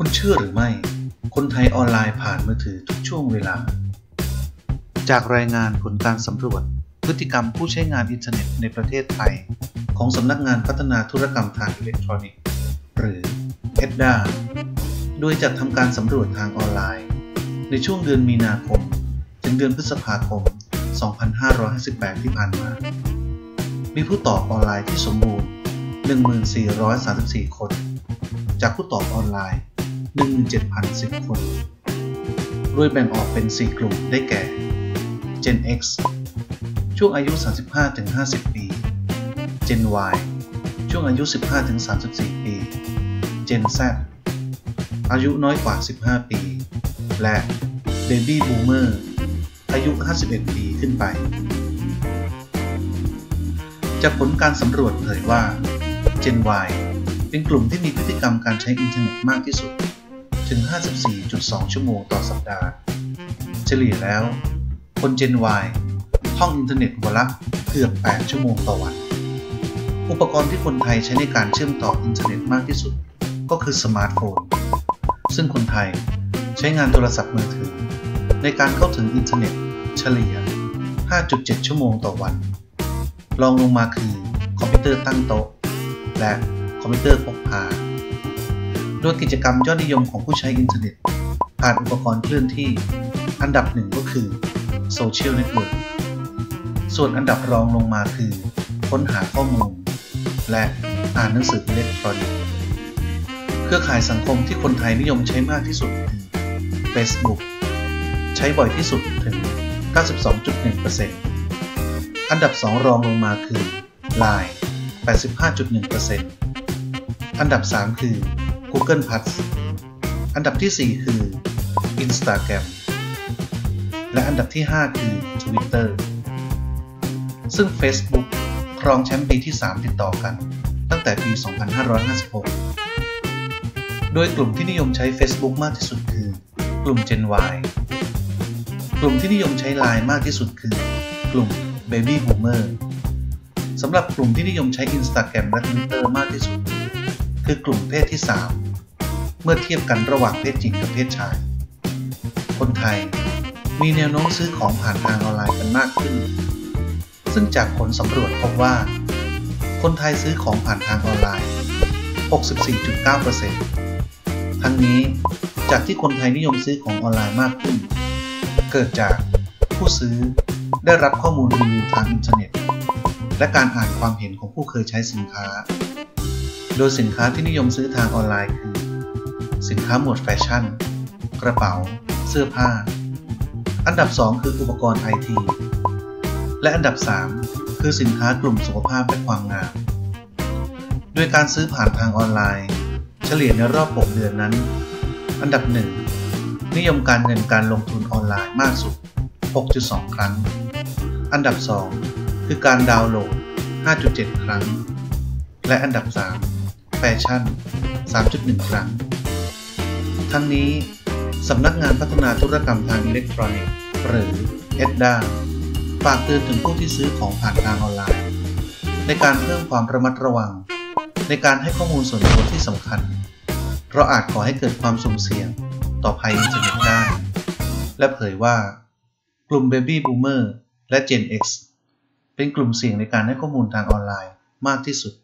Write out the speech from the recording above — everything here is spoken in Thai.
คุณเชื่อหรือไม่คนไทยออนไลน์ผ่านมือถือทุกช่วงเวลาจากรายงานผลการสำรวจพฤติกรรมผู้ใช้งานอินเทอร์เน็ตในประเทศไทยของสำนักงานพัฒนาธุรกรรมทางอิเล็กทรอนิกส์หรือ EDDA โดยจัดทำการสำรวจทางออนไลน์ในช่วงเดือนมีนาคมถึงเดือนพฤษภาคม 2558 ที่ผ่านมามีผู้ตอบออนไลน์ที่สมบูรณ์ 1434 คนจากผู้ตอบออนไลน์ 17,010 คนโดยแบ่งออกเป็น 4 กลุ่มได้แก่ Gen X ช่วงอายุ 35-50 ปี Gen Y ช่วงอายุ 15-34 ปี Gen Z อายุน้อยกว่า 15 ปี และ Baby Boomer อายุ 51 ปีขึ้นไปจากผลการสำรวจเผยว่า Gen Y เป็นกลุ่มที่มีพฤติกรรมการใช้อินเทอร์เน็ตมากที่สุดถึง 54.2 ชั่วโมงต่อสัปดาห์เฉลี่ยแล้วคน Gen Y ท่องอินเทอร์เน็ตวันละเกือบ 8 ชั่วโมงต่อวันอุปกรณ์ที่คนไทยใช้ในการเชื่อมต่ออินเทอร์เน็ตมากที่สุดก็คือสมาร์ทโฟนซึ่งคนไทยใช้งานโทรศัพท์มือถือในการเข้าถึงอินเทอร์เน็ตเฉลี่ย 5.7 ชั่วโมงต่อวันรองลงมาคือคอมพิวเตอร์ตั้งโต๊ะและคอมพิวเตอร์พกพาโดยกิจกรรมยอดนิยมของผู้ใช้อินเทอร์เน็ตผ่านอุปกรณ์เคลื่อนที่อันดับหนึ่งก็คือโซเชียลเน็ตเวิร์กส่วนอันดับรองลงมาคือค้นหาข้อมูลและอ่านหนังสืออิเล็กทรอนิกส์เครือข่ายสังคมที่คนไทยนิยมใช้มากที่สุดคือ Facebook ใช้บ่อยที่สุดถึง 92.1% อันดับ2รองลงมาคือ LINE 85.1% อันดับ3คือ Google+ อันดับที่4คือ Instagram และอันดับที่5คือ Twitter ซึ่ง Facebook ครองแชมป์ปีที่3ติดต่อกันตั้งแต่ปี 2556 โดยกลุ่มที่นิยมใช้ Facebook มากที่สุดคือกลุ่ม Gen Y กลุ่มที่นิยมใช้ LINE มากที่สุดคือกลุ่ม Baby Boomer สำหรับกลุ่มที่นิยมใช้ Instagram และ Twitter มากที่สุดคือกลุ่มเพศที่3เมื่อเทียบกันระหว่างเพศหญิงกับเพศชายคนไทยมีแนวโน้มซื้อของผ่านทางออนไลน์กันมากขึ้นซึ่งจากผลสำรวจพบว่าคนไทยซื้อของผ่านทางออนไลน์ 64.9% ทั้งนี้จากที่คนไทยนิยมซื้อของออนไลน์มากขึ้นเกิดจากผู้ซื้อได้รับข้อมูลรีวิวทางอินเทอร์เน็ตและการอ่านความเห็นของผู้เคยใช้สินค้าโดยสินค้าที่นิยมซื้อทางออนไลน์คือสินค้าหมวดแฟชั่นกระเป๋าเสื้อผ้าอันดับ2คืออุปกรณ์ IT และอันดับ3คือสินค้ากลุ่มสุขภาพและความงามโดยการซื้อผ่านทางออนไลน์เฉลี่ยในรอบ6 เดือนนั้นอันดับ1นิยมการเงินการลงทุนออนไลน์มากสุด 6.2 ครั้งอันดับ2คือการดาวน์โหลด 5.7 ครั้งและอันดับ3แฟชั่น 3.1 ครั้งทั้งนี้สำนักงานพัฒนาธุรกรรมทางอิเล็กทรอนิกส์หรือ EDDA ฝากเตือนถึงผู้ที่ซื้อของผ่านทางออนไลน์ในการเพิ่มความระมัดระวังในการให้ข้อมูลส่วนตัวที่สำคัญเพราะอาจก่อให้เกิดความสุ่มเสี่ยงต่อภัยอินเทอร์เน็ตได้และเผยว่ากลุ่ม Baby Boomer และ Gen X เป็นกลุ่มเสี่ยงในการให้ข้อมูลทางออนไลน์มากที่สุด